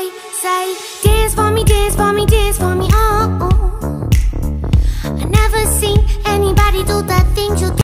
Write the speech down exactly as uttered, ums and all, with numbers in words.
say, say, dance for me, dance for me, dance for me, oh, oh. I never seen anybody do the things you do.